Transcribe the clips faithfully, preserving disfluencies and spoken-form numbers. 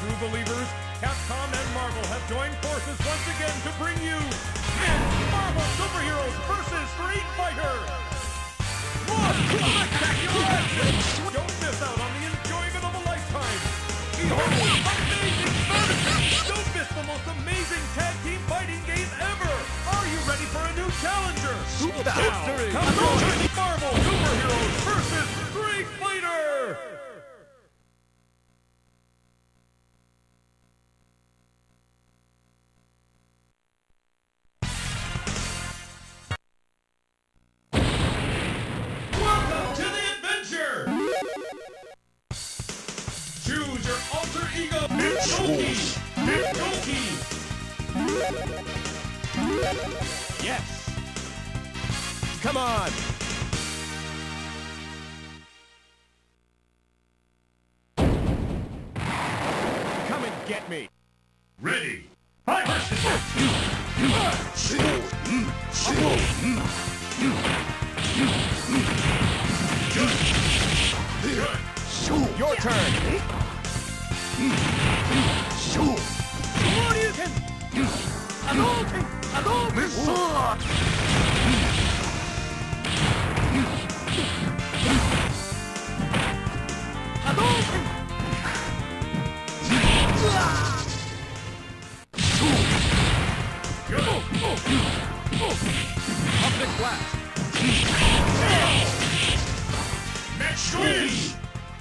true believers, Capcom and Marvel have joined forces once again to bring you Marvel Superheroes versus Street Fighter! What spectacular action! Don't miss out on the enjoyment of a lifetime! Behold, amazing furniture! Don't miss the most amazing tag team fighting game ever! Are you ready for a new challenger? History! Marvel Superheroes versus Street Fighter! Welcome to the adventure! Choose your alter ego, Mech-Gouki! Mech-Gouki! Yes! Come on! Come and get me! Ready! Fight! Your turn! Shoryuken! Hadouken! Hadouken! Hadouken! Public blast! Mech-Gouki!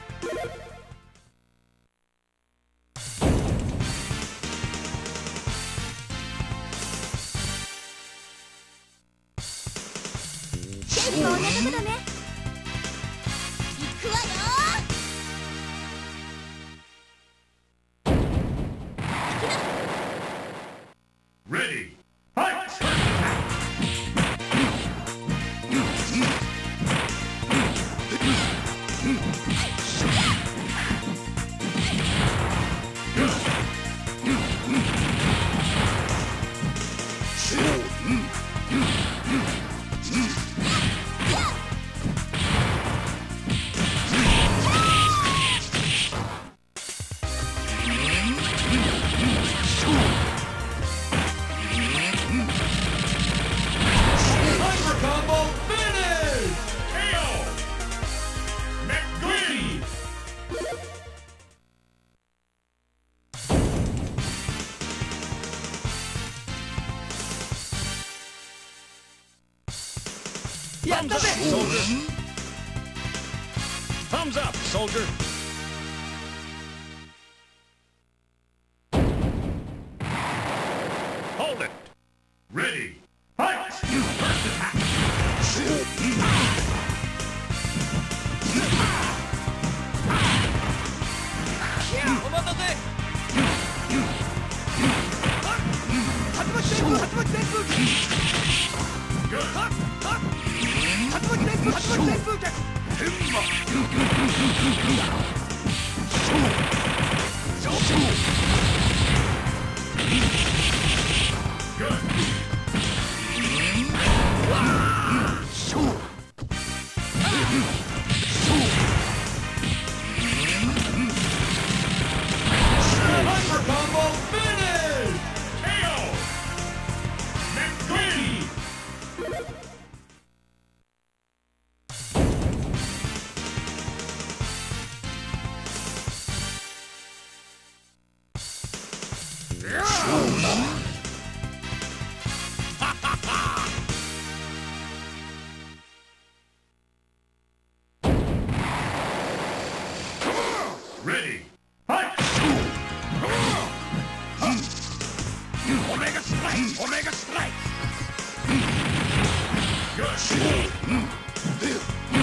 Ready! Fight! Thumbs up, soldier! Thumbs up, soldier! Hold it! Ready! Fight! First attack! Ready! Fight! Omega Strike! Omega Strike! Good! Good!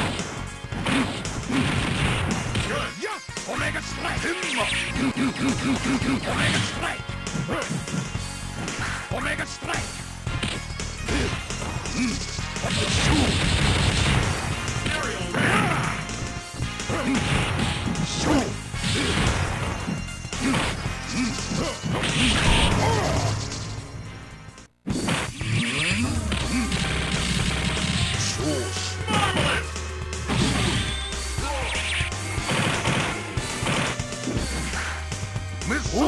Yeah! Omega Strike! Omega Strike! Omega Strike! Marvelous!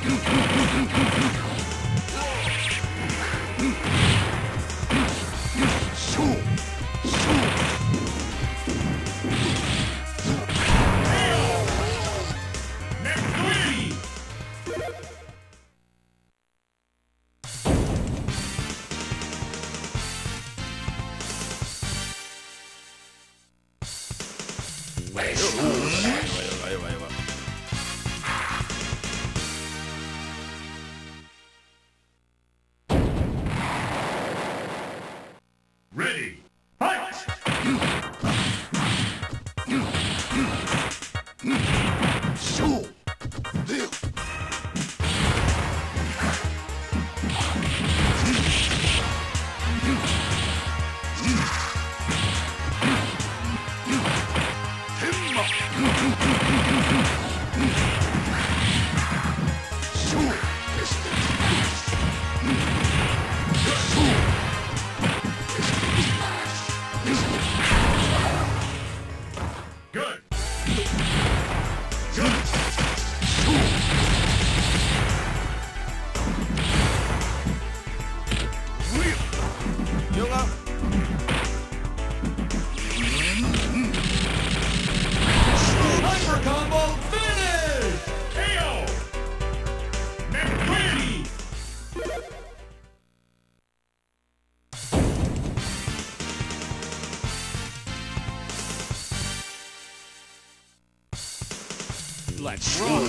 Ready, fight! Good. Good. Yoga. Hyper combo finish! K O! Mech-Gouki! Let's rock.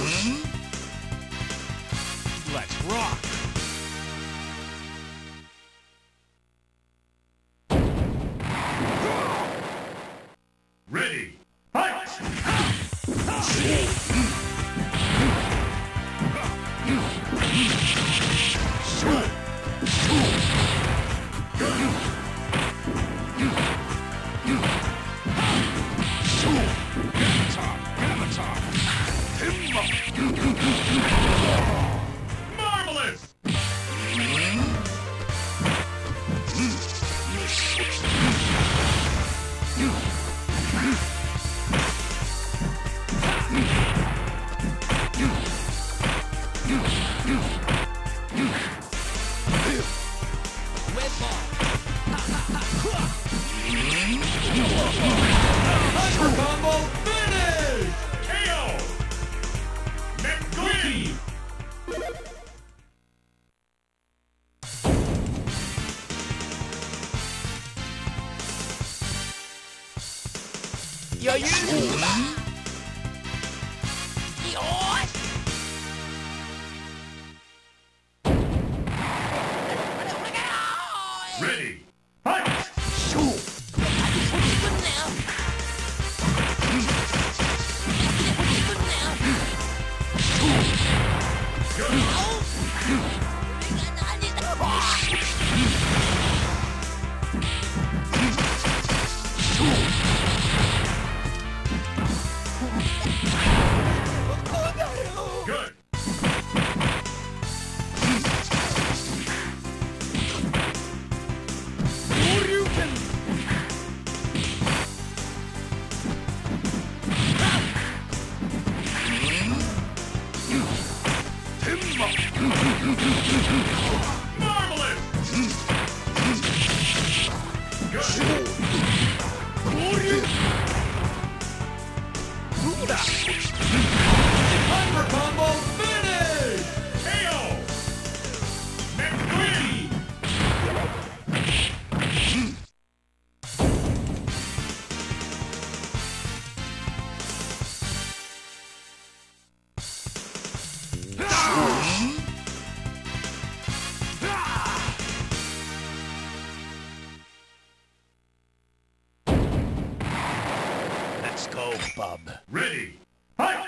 Let's rock. Ready, fight! Marvelous! Hyper combo finish! K O! Mech-Gouki! 여유. Ready, fight! Good. Marvelous! Good. Hyper combo finish! K O! Mech-Gouki! Let's go, bub. Ready, fight!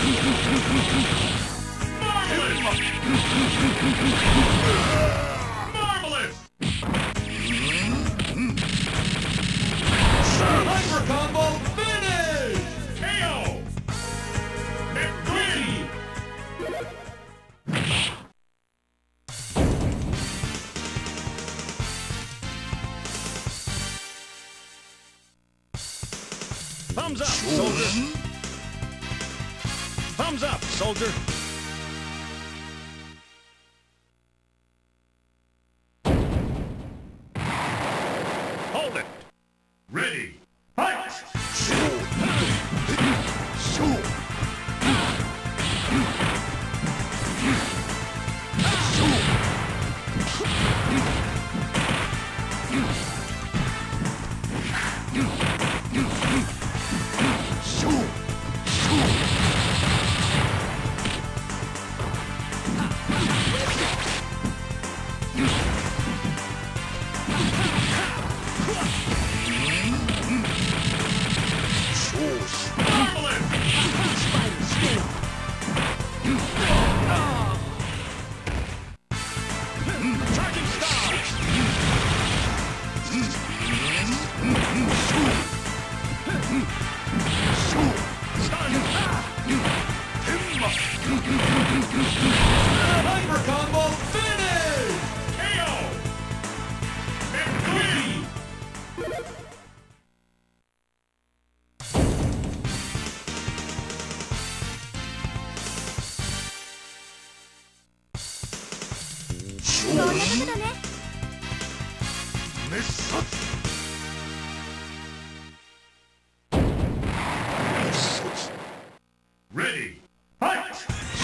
Marvelous! Hyper combo finish! K O! Mech-Gouki! Thumbs up, soldier. Thumbs up, soldier. Hold it. Ready, fight! Hyper combo finish! K O! Mech-Gouki! Ready, fight!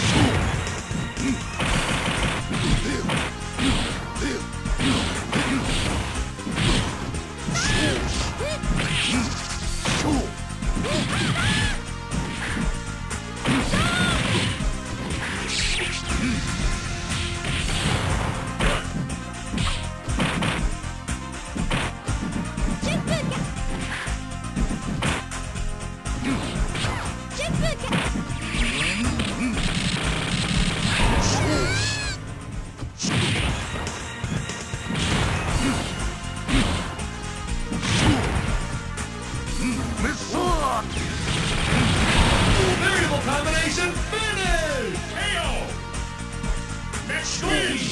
Variable combination finish! K O! Mech-Gouki!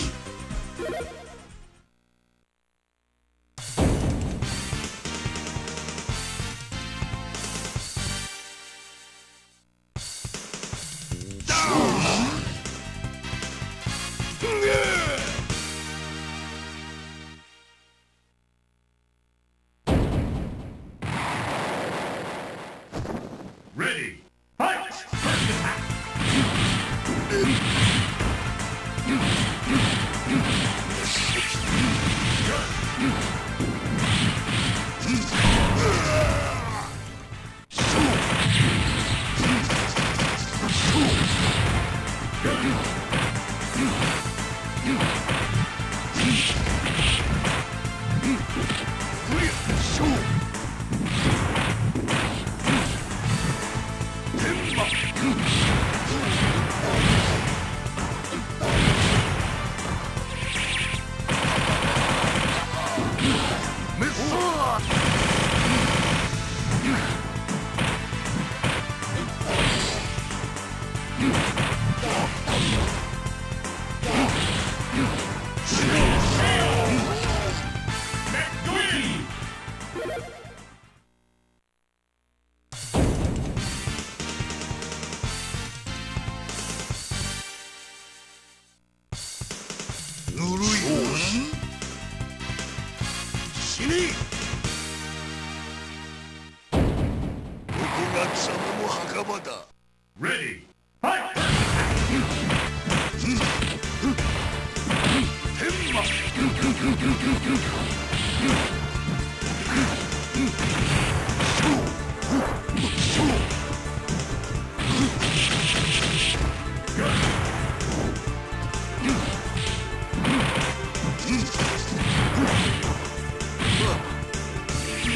Ready, fight! First attack! Ready, fight!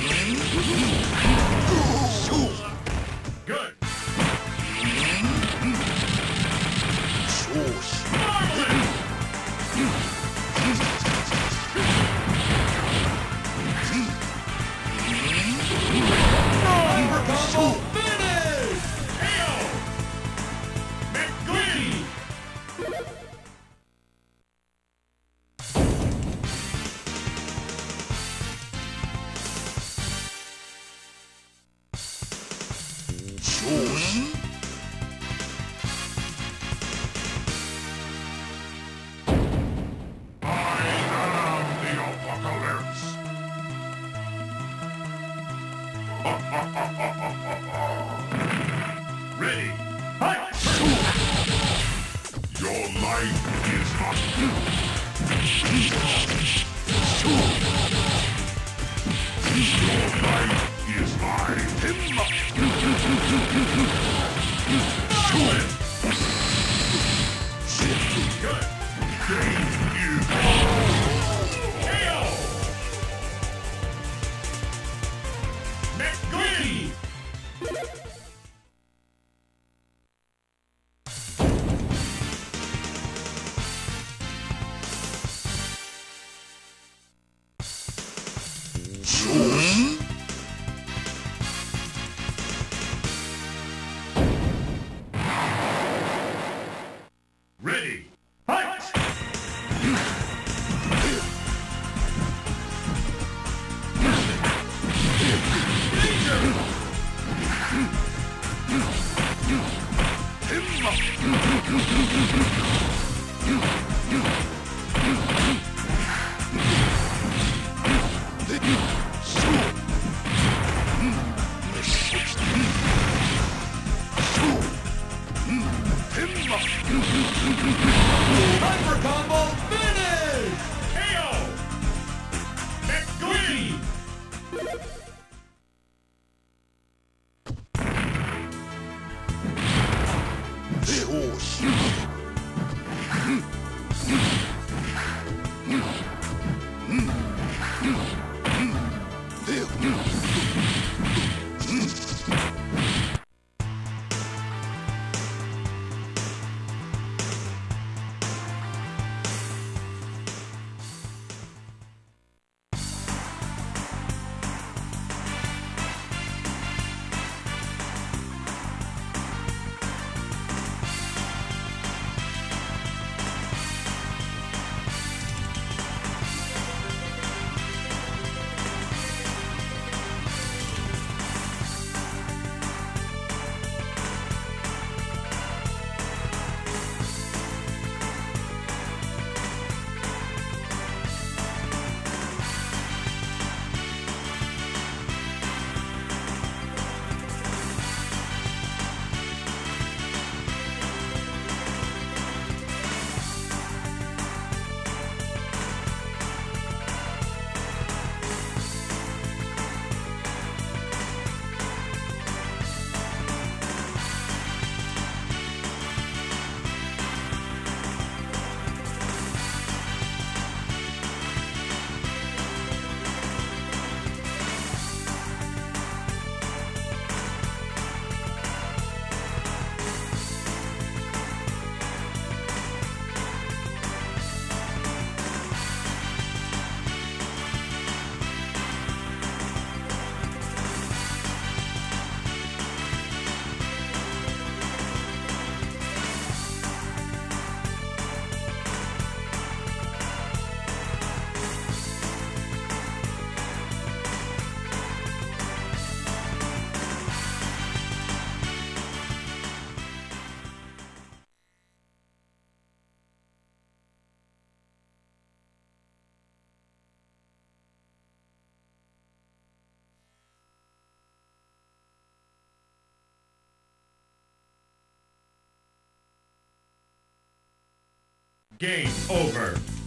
Good. Ready. Fight! Your life is not. Your life is mine. Good. Game you. K O. Mech-Gouki. Ready, fight! Danger! Hyper combo finish! K O! Mech-Gouki! Game over.